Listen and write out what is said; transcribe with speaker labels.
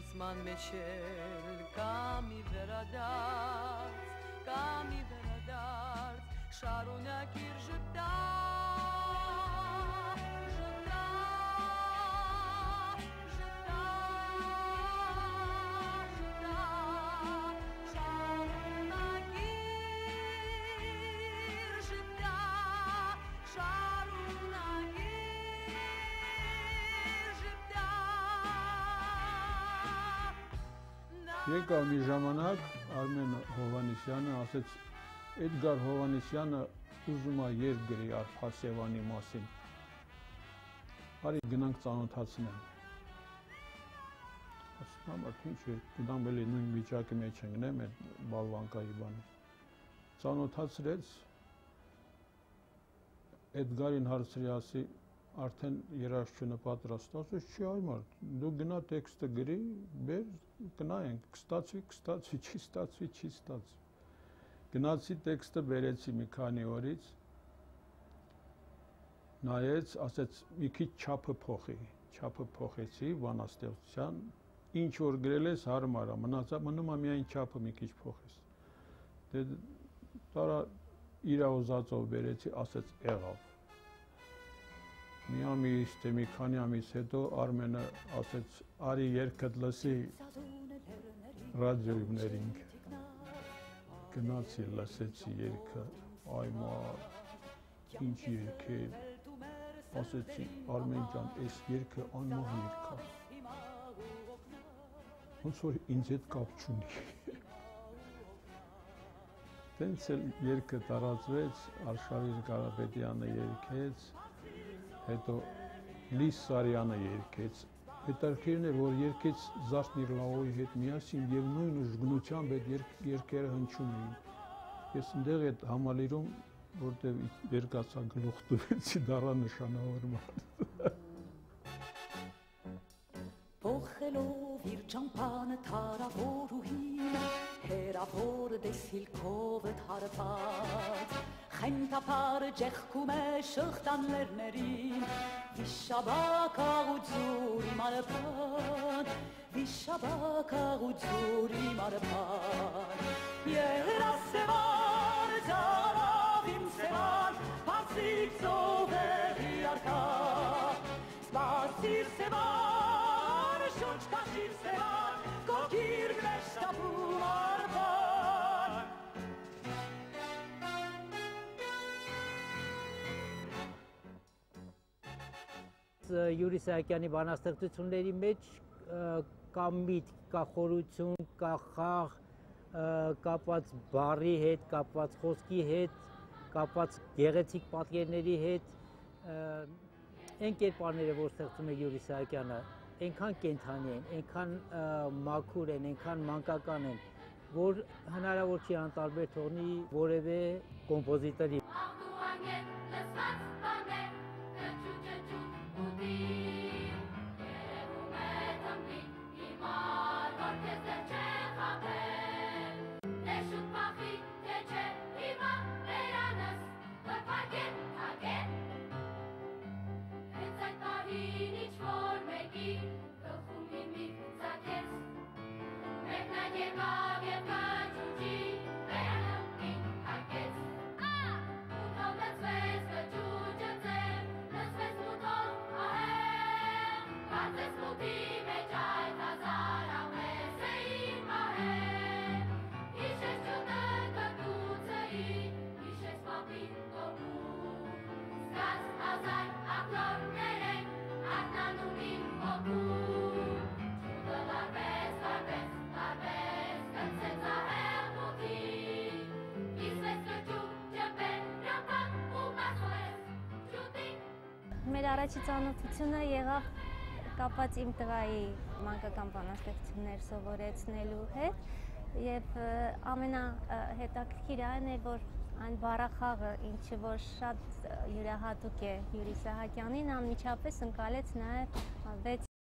Speaker 1: Ինձման մեջ էլ կա մի վերադարձ, շարունակիր
Speaker 2: Եկավ մի ժամանակ Արմեն Հովհաննիսյանը ասեց Էդգար Հովհաննիսյանը ուզում է երգ գրի Արփասեվանի մասին։ Արի գնանք ծանոթացնենք։ Ասում եմ, ինչ է, գնամ էլի նույն վիճակի մեջ ընկնեմ այդ բալվանկայի բանը։ Ծանոթացրեց Էդգարին հարցրի, ասի արդեն երաժշտությունը պատրաստ, ասեց չի այմար, դու գնա տեքստը գրի, բեր, կնայենք, կստացվի, չի ստացվի։ Գնացի տեքստը բերեցի մի քանի օրից, նայեց, ասեց մի քիչ չափը փոխեցի բանաստեղծության, ինչ որ գրել ես հարմար է, մնում է միայն չափը մի քիչ փոխես։ Դե տարա իր ուզածով բերեցի, ասեց եղավ։ Մի քանի ամիս հետո Արմենը ասեց արի երգդ լսի ռադիոյումներինք։ Գնացի լսեցի երգը, այմար, ինչ երգ է, ասեցի Արմեն ջան, այս երգը անմահ երգ է, ոնց որ ինձ հետ կապ չունի։ Տենց էլ երգը տարածվեց, Արշավիր Կարապետյանը երգեց, հետո Լիս Սարյանը երգեց, հետաքրքիրն էր, որ երգեց Զարթնիր Լավոյի հետ միասին և նույն ուժգնությամբ այդ երգերը հնչում էին։ Ես ընդեղ այդ համալիրում, որտև երկացա գլուխ տվեցի դառանշանավորման։
Speaker 3: Փոխելով իր ճամփանը թարավորուհին, հերավոր դեսիլքով թարված, խենթափարը ջեղքում է շղթաններներին, վիշաբակաղ ու ձուրի մարպան, երասևան, ձարավ իմ սևան, պարսիկ ծովերի արկա, սպասիր սևան, շուչ կաշիր սևան, կոքիր գնեշտապում արպան։
Speaker 4: Յուրի Սահակյանի բանաստեղծությունների մեջ կա միտք, կա խորություն, կա խաղ, կապված բառի հետ, կապված խոսքի հետ, կապված գեղեցիկ պատկերների հետ, այն կերպարները, որ ստեղծում է Յուրի Սահակյանը, այնքան կենդանի են, այնքան մաքուր են, այնքան մանկական են, որ հնարավոր չի անտարբեր թողնի որևէ կոմպոզիտորի։
Speaker 5: Մեր առաջի ծանոթությունը եղավ կապված իմ տղայի մանկական բանաստեղծություններ սովորեցնելու հետ և ամենահետաքրքիրը այն էր, որ այն բառախաղը, ինչը որ շատ յուրահատուկ է Յուրի Սահակյանին, անմիջապես ընկալեց նաև 6